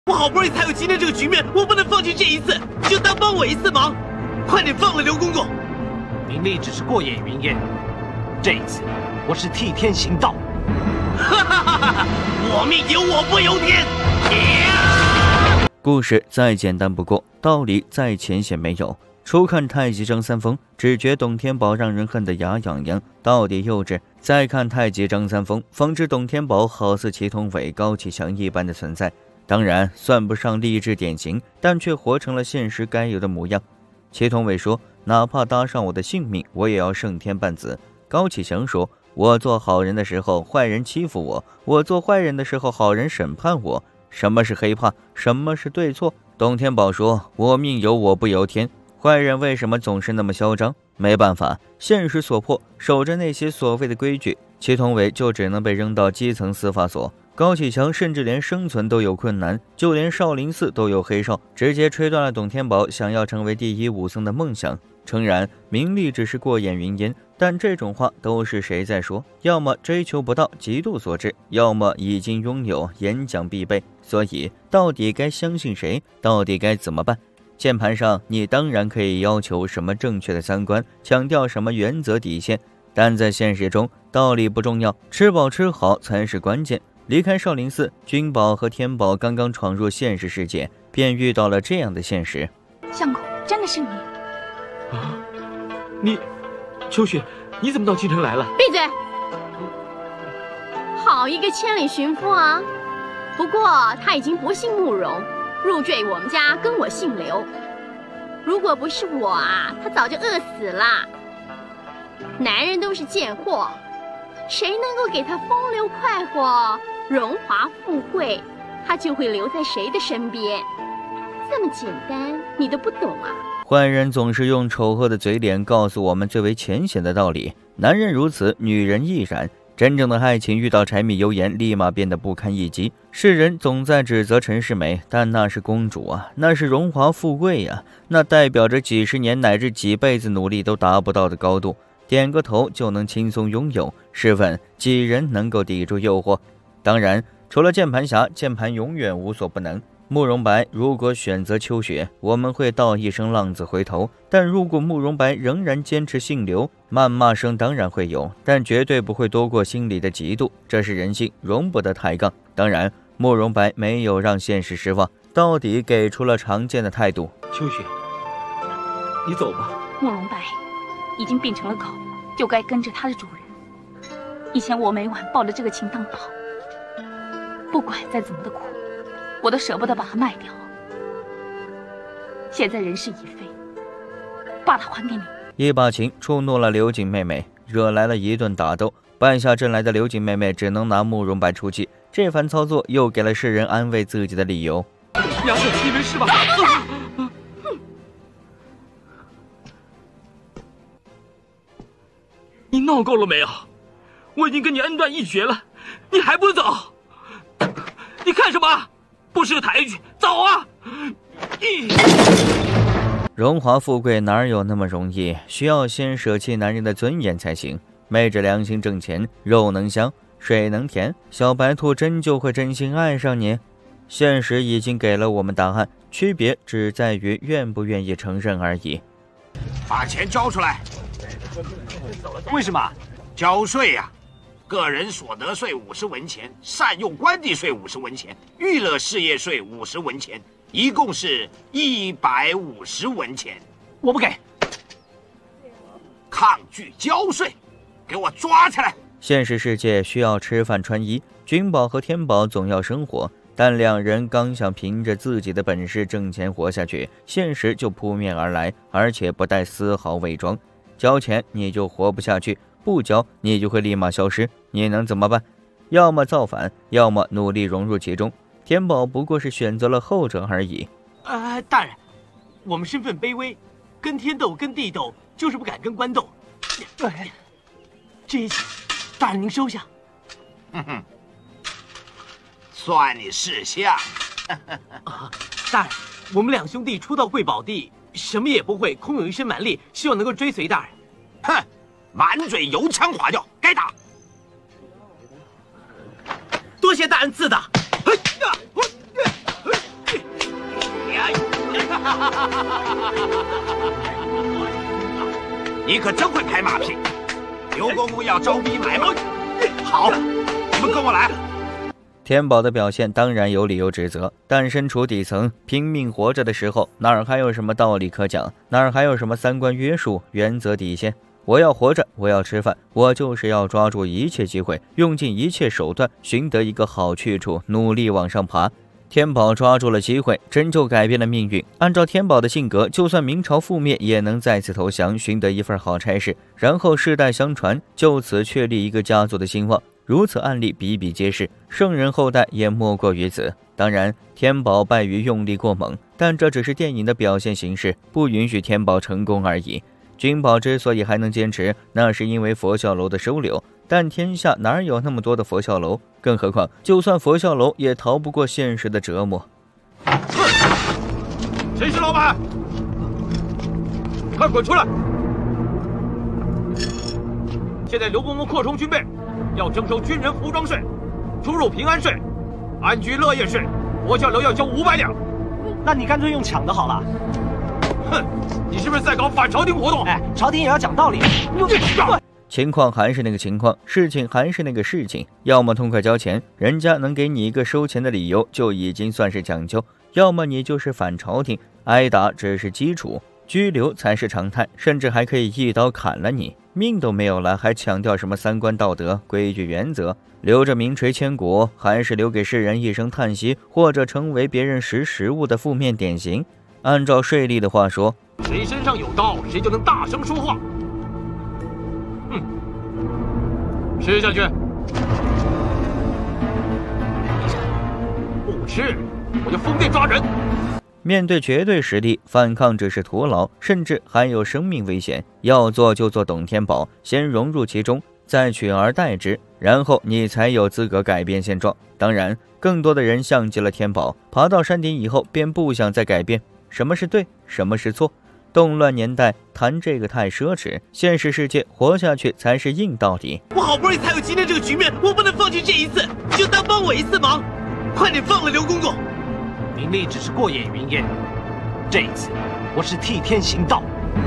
我好不容易才有今天这个局面，我不能放弃这一次，就当帮我一次忙，快点放了刘公公。 明丽只是过眼云烟，这一次我是替天行道。 哈哈哈哈！我命由我不由天。 故事再简单不过，道理再浅显没有。初看太极张三丰，只觉董天宝让人恨得牙痒痒，到底幼稚；再看太极张三丰，方知董天宝好似祁同伟、高启强一般的存在。当然算不上励志典型，但却活成了现实该有的模样。祁同伟说，哪怕搭上我的性命，我也要胜天半子。高启强说，我做好人的时候坏人欺负我，我做坏人的时候好人审判我。什么是黑怕，什么是对错？董天宝说，我命由我不由天。坏人为什么总是那么嚣张？没办法，现实所迫，守着那些所谓的规矩，祁同伟就只能被扔到基层司法所。高启强甚至连生存都有困难，就连少林寺都有黑哨，直接吹断了董天宝想要成为第一武僧的梦想。诚然，名利只是过眼云烟，但这种话都是谁在说？要么追求不到，嫉妒所致，要么已经拥有，演讲必备。所以，到底该相信谁？到底该怎么办？键盘上，你当然可以要求什么正确的三观，强调什么原则底线，但在现实中，道理不重要，吃饱吃好才是关键。离开少林寺，君宝和天宝刚刚闯入现实世界，便遇到了这样的现实。 相公，真的是你啊！你，秋雪，你怎么到京城来了？ 闭嘴！好一个千里寻夫啊！不过他已经不姓慕容，入赘我们家，跟我姓刘。如果不是我啊，他早就饿死了。男人都是贱货，谁能够给他风流快活、荣华富贵，他就会留在谁的身边。这么简单，你都不懂啊？ 坏人总是用丑恶的嘴脸告诉我们最为浅显的道理，男人如此，女人亦然。真正的爱情遇到柴米油盐，立马变得不堪一击。世人总在指责陈世美，但那是公主啊，那是荣华富贵啊，那代表着几十年乃至几辈子努力都达不到的高度，点个头就能轻松拥有。试问几人能够抵住诱惑？当然，除了键盘侠，键盘永远无所不能。慕容白如果选择秋雪，我们会道一声浪子回头，但如果慕容白仍然坚持姓刘，谩骂声当然会有，但绝对不会多过心里的嫉妒，这是人性，容不得抬杠。当然，慕容白没有让现实失望，到底给出了常见的态度。 秋雪，你走吧。 慕容白已经变成了狗，就该跟着它的主人。以前我每晚抱着这个情当宝，不管再怎么的苦，我都舍不得把它卖掉。现在人事已非，把它还给你。 一把琴触怒了刘瑾妹妹，惹来了一顿打斗。败下阵来的刘瑾妹妹只能拿慕容白出气，这番操作又给了世人安慰自己的理由。 娘子，你没事吧？你闹够了没有？我已经跟你恩断义绝了，你还不走？你看什么？不识抬举，走啊！ 荣华富贵哪有那么容易？需要先舍弃男人的尊严才行。昧着良心挣钱，肉能香，水能甜，小白兔真就会真心爱上你？现实已经给了我们答案，区别只在于愿不愿意承认而已。 把钱交出来！ 为什么？ 交税呀！个人所得税50文钱，善用官地税50文钱，娱乐事业税50文钱，一共是150文钱。 我不给。 抗拒交税，给我抓起来！ 现实世界需要吃饭穿衣，君宝和天宝总要生活，但两人刚想凭着自己的本事挣钱活下去，现实就扑面而来，而且不带丝毫伪装。交钱你就活不下去，不交你就会立马消失，你能怎么办？要么造反，要么努力融入其中。天宝不过是选择了后者而已。 大人，我们身份卑微，跟天斗跟地斗，就是不敢跟官斗。这一切，大人您收下。 哼哼，算你识相。 大人，我们两兄弟初到贵宝地，什么也不会，空有一身蛮力，希望能够追随大人。 哼，满嘴油腔滑调，该打。 多谢大人赐打。 你可真会拍马屁！刘公公要招兵买马，好，你们跟我来。 天宝的表现当然有理由指责，但身处底层拼命活着的时候，哪儿还有什么道理可讲？哪儿还有什么三观约束、原则底线？我要活着，我要吃饭，我就是要抓住一切机会，用尽一切手段，寻得一个好去处，努力往上爬。天宝抓住了机会，真就改变了命运。按照天宝的性格，就算明朝覆灭，也能再次投降，寻得一份好差事，然后世代相传，就此确立一个家族的兴旺。如此案例比比皆是，圣人后代也莫过于此。当然，天宝败于用力过猛，但这只是电影的表现形式，不允许天宝成功而已。君宝之所以还能坚持，那是因为佛教楼的收留，但天下哪有那么多的佛教楼？更何况，就算佛教楼也逃不过现实的折磨。 谁是老板？快滚出来！现在刘公公扩充军备，要征收军人服装税、出入平安税、安居乐业税，佛教楼要交500两。 那你干脆用抢的好了。 哼，你是不是在搞反朝廷活动？ 哎，朝廷也要讲道理。 情况还是那个情况，事情还是那个事情，要么痛快交钱，人家能给你一个收钱的理由就已经算是讲究；要么你就是反朝廷，挨打只是基础，拘留才是常态，甚至还可以一刀砍了你，命都没有了，还强调什么三观道德、规矩原则，留着名垂千古，还是留给世人一声叹息，或者成为别人食物的负面典型？按照税吏的话说， 谁身上有刀，谁就能大声说话。吃下去，不吃我就封店抓人。 面对绝对实力，反抗只是徒劳，甚至还有生命危险。要做就做董天宝，先融入其中，再取而代之，然后你才有资格改变现状。当然，更多的人像极了天宝，爬到山顶以后便不想再改变。什么是对，什么是错？动乱年代谈这个太奢侈，现实世界活下去才是硬道理。 我好不容易才有今天这个局面，我不能放弃这一次，就当帮我一次忙，快点放了刘公公。 名利只是过眼云烟，这一次我是替天行道。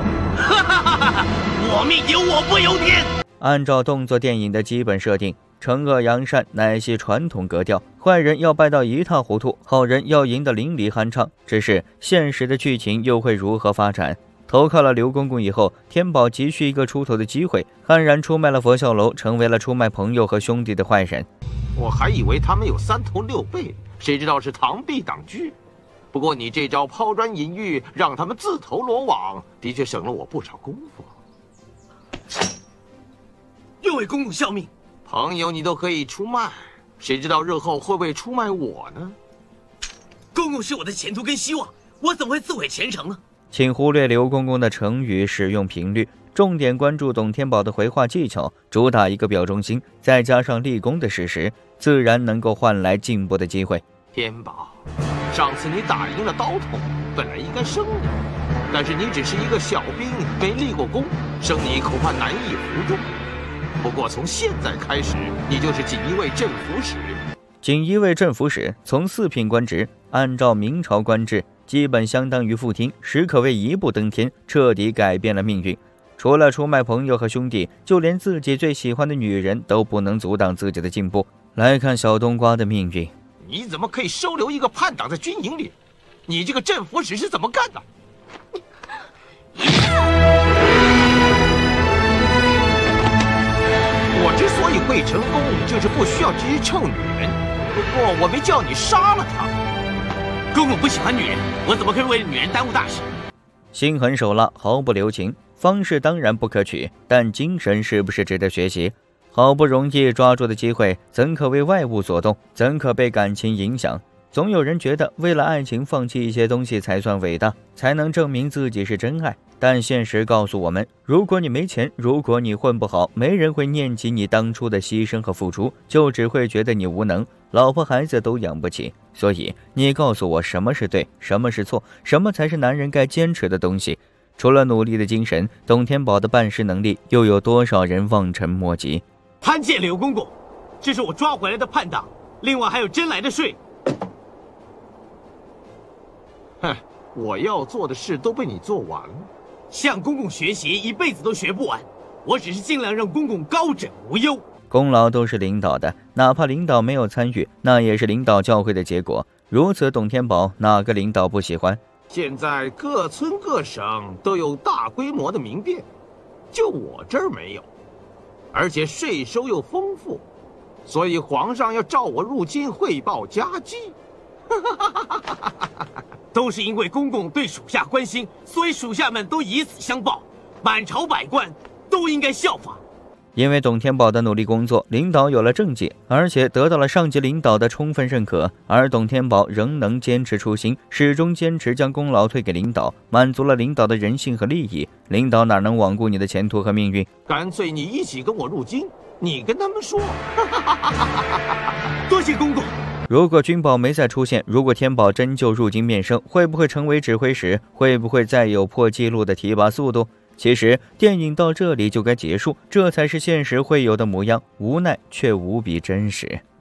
我命由我不由天。 按照动作电影的基本设定，惩恶扬善乃系传统格调，坏人要败到一塌糊涂，好人要赢得淋漓酣畅。只是现实的剧情又会如何发展？投靠了刘公公以后，天宝急需一个出头的机会，悍然出卖了佛教楼，成为了出卖朋友和兄弟的坏人。 我还以为他们有3头6臂，谁知道是螳臂挡车。不过你这招抛砖引玉，让他们自投罗网，的确省了我不少功夫。 又为公公效命， 朋友你都可以出卖，谁知道日后会不会出卖我呢？ 公公是我的前途跟希望，我怎么会自毁前程呢？ 请忽略刘公公的成语使用频率，重点关注董天宝的回话技巧，主打一个表忠心，再加上立功的事实，自然能够换来进步的机会。 天宝，上次你打赢了刀童，本来应该升你，但是你只是一个小兵，没立过功，升你恐怕难以服众。不过从现在开始，你就是锦衣卫镇抚使。 锦衣卫镇抚使从4品官职，按照明朝官制，基本相当于副厅，实可谓一步登天，彻底改变了命运。除了出卖朋友和兄弟，就连自己最喜欢的女人都不能阻挡自己的进步。来看小冬瓜的命运， 你怎么可以收留一个叛党在军营里？你这个镇抚使是怎么干的？我之所以会成功，就是不需要这些臭女人。不过我没叫你杀了她。 公公不喜欢女人，我怎么可以为了女人耽误大事？ 心狠手辣，毫不留情，方式当然不可取，但精神是不是值得学习？好不容易抓住的机会，怎可为外物所动？怎可被感情影响？总有人觉得为了爱情放弃一些东西才算伟大，才能证明自己是真爱。但现实告诉我们，如果你没钱，如果你混不好，没人会念起你当初的牺牲和付出，就只会觉得你无能，老婆孩子都养不起。所以你告诉我什么是对，什么是错，什么才是男人该坚持的东西。除了努力的精神，董天宝的办事能力又有多少人望尘莫及？ 参见刘公公，这是我抓回来的叛党，另外还有征来的税。 哼， 我要做的事都被你做完了。 向公公学习，一辈子都学不完。我只是尽量让公公高枕无忧。 功劳都是领导的，哪怕领导没有参与，那也是领导教诲的结果。如此董天宝，哪个领导不喜欢？ 现在各村各省都有大规模的民变，就我这儿没有，而且税收又丰富，所以皇上要召我入京汇报家绩。 都是因为公公对属下关心，所以属下们都以此相报，满朝百官都应该效仿。 因为董天宝的努力工作，领导有了政绩，而且得到了上级领导的充分认可，而董天宝仍能坚持初心，始终坚持将功劳推给领导，满足了领导的人性和利益。领导哪能罔顾你的前途和命运？ 干脆你一起跟我入京，你跟他们说。 多谢公公。 如果君宝没再出现，如果天宝真就入京面圣，会不会成为指挥使？会不会再有破纪录的提拔速度？其实电影到这里就该结束，这才是现实会有的模样，无奈却无比真实。